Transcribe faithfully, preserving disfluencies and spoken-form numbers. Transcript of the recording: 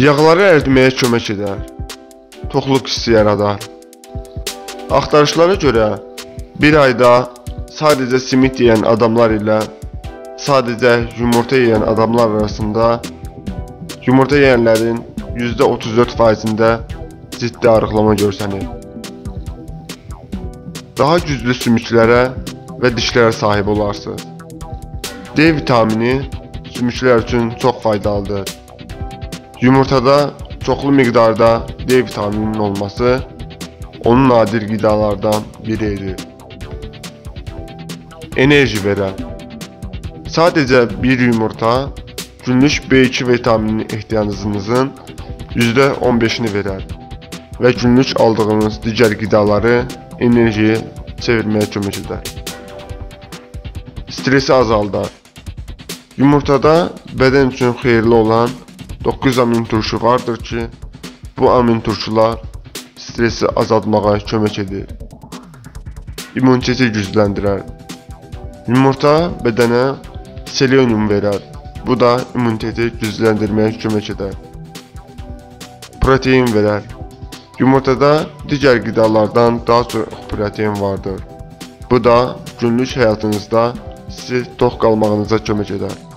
Yağları əritməyə kömək edər. Toxluq hissi yaradar. Axtarışlara görə bir ayda sadəcə simit yeyən adamlar ilə sadəcə yumurta yeyən adamlar arasında yumurta yeyənlərin yüzdə otuz dörd faizində ciddi arıqlama görsənir. Daha güclü sümüklərə və dişlərə sahib olarsınız. D vitamini sümüklər üçün çox faydalıdır. Yumurtada çoxlu miqdarda D vitamininin olması onun nadir qidalardan biridir. Enerji verər. Sadəcə bir yumurta günlük B iki vitamininin ehtiyacınızın yüzdə on beşini verər və günlük aldığınız digər qidaları enerjiyə çevirməyə kömək edər. Stresi azaldar. Yumurtada bədən üçün xeyirli olan doqquz amin turşu vardır ki, bu amin turşular stresi azaltmağa kömək edir. İmmuniteti gücləndirər. Yumurta bədənə selenium verər. Bu da immuniteti gücləndirməyə kömək edər. Protein verər. Yumurtada digər qidalardan daha çox protein vardır. Bu da günlük həyatınızda sizi tox qalmağınıza kömək edər.